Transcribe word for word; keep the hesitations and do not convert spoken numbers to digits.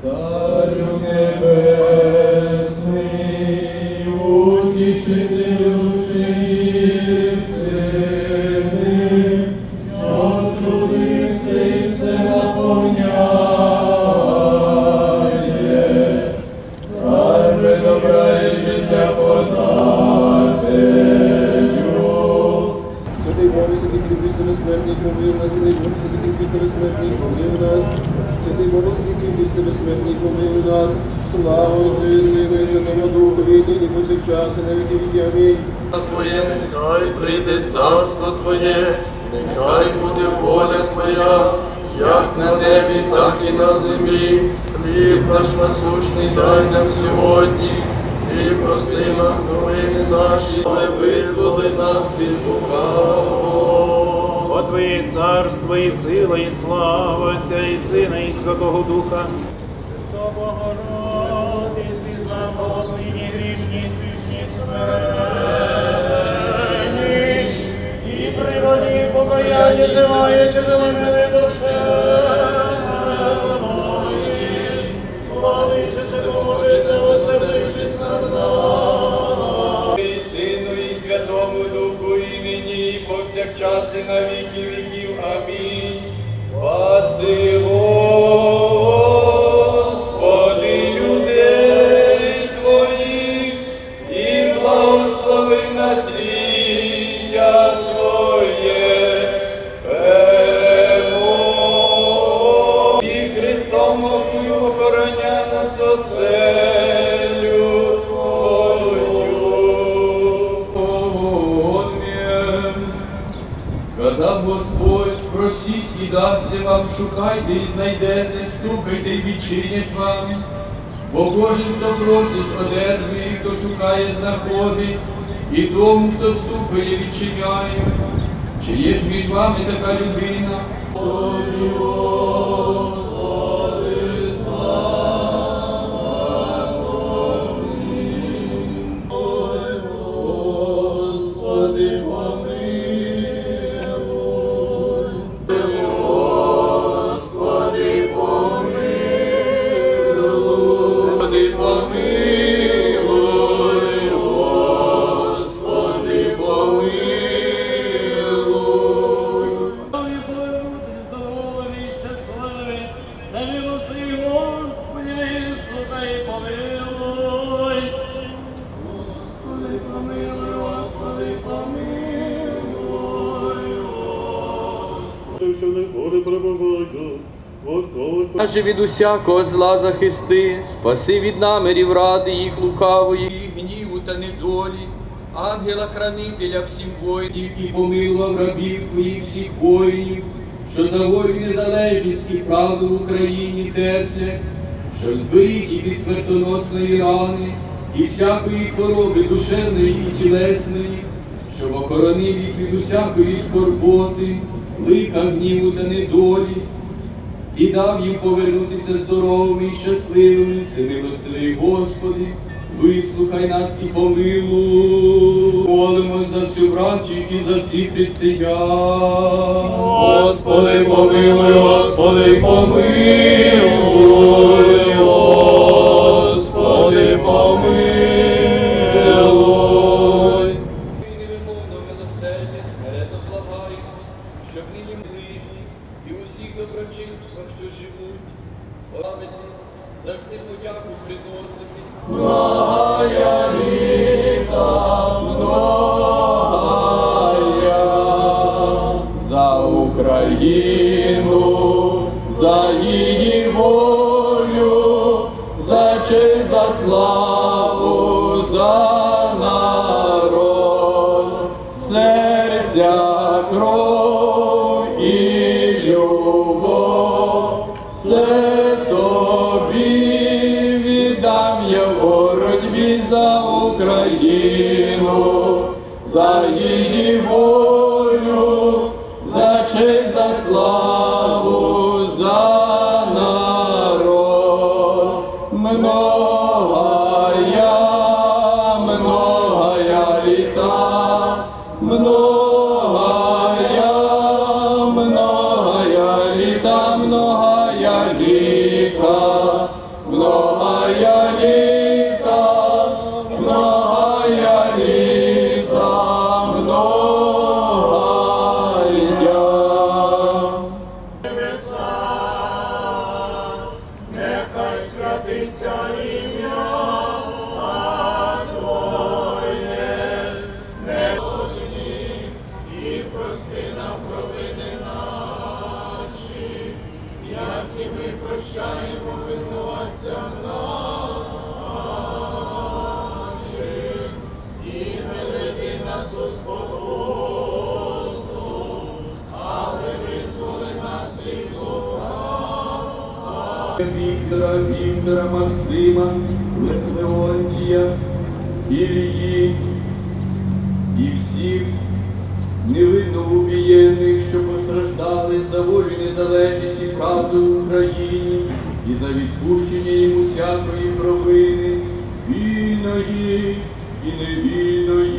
Царю небесний, утішителю душі істини, що судився і все наповняє, царю добра і життя подателю. Святий Боже, святий кріпкий безсмертний, помилуй нас, святий Боже, святий кріпкий безсмертний, помилуй нас. Святий Боже, святий кріпкий безсмертний, помилуй нас. Слава Отцю і Сину і Святому Духові, нині повсякчас і на віки віки. Амінь. Твоє, нехай прийде царство Твоє, нехай буде воля Твоя, як на небі, так і на землі. Хліб наш насущний дай нам сьогодні, і прости нам провини наші, але визволи нас від лукавого. Бо Твоє царство, і сила, і слава Отця, і Сина, і Святого Духа. До Богородиці замовлені, грішні, грішні, смиренні, і приводі покаяння зиваючи зелемили душе мої. Владичице, поможи, змилосердившись над нами. І Сину, і Святому Духу, імені, і повсякчас, і на віки віків. Амінь. Спаси, Господи, людей Твоїх, і благослови насліддя Твоє. Пемо. І Христом мовою охороня нас оселю Твою. Амінь. Сказав Господь, просіть і дасться вам, шукайте і знайдете, стукайте і відчинять вам. Бо кожен, хто просить, одержує, і хто шукає, знаходить, і тому, хто стукає, відчиняє. Чи є ж між вами така людина? Господи, слава Тобі. Ой, Господи, Наже від усякого зла захисти, спаси від намірів ради їх лукавої, і гніву та недолі, ангела-хранителя всім воїнів, і помилував рабів твоїх всіх воїнів, що за волю, незалежність і правду в Україні терплять, що зберіг їх від смертоносної рани і всякої хвороби душевної і тілесної, щоб охоронив їх від усякої скорботи, лиха, гніву та недолі, і дав їм повернутися здоровими і щасливими. Всемилостивий Господи, вислухай нас і помилуй. Молимось за всю братію і за всіх християн. Господи, помилуй, Господи, помилуй, Господи, помилуй. І невимовно милосердя, смиренно благаємо, щоб нині ближні і усіх доброчинствах, що живуть, пам'ятні, завжди подяку приносити. Благая літа, многая, за Україну, за її волю, за честь, за славу, за народ, серця, кров і любов, все тобі віддам я в боротьбі за Україну, за її волю, за честь, за славу, за народ. Многая, многая літа, многая, многая літа, многая літа, Многая літа, многая літа, многая. Нехай святиться ім'я Твоє, невольні, і прости нам провини наші, як і ми прощаємо винуватцям нашим, і не веди нас у спокусу, але визволи нас від лукавого. Віктора, Віктора, Максима, Леонтія, Ілії і всіх невинно убієнних, що постраждали за волю, незалежність і правду в Україні і за відпущення їм усякої провини, вільної і невільної.